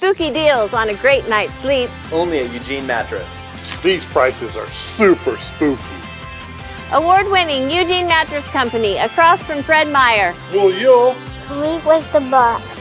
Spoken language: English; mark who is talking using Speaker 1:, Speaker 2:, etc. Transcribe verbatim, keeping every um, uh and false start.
Speaker 1: spooky deals on a great night's sleep.
Speaker 2: Only at Eugene Mattress.
Speaker 3: These prices are super spooky.
Speaker 1: Award-winning Eugene Mattress Company across from Fred Meyer.
Speaker 3: Will you?
Speaker 4: Sleep with the box.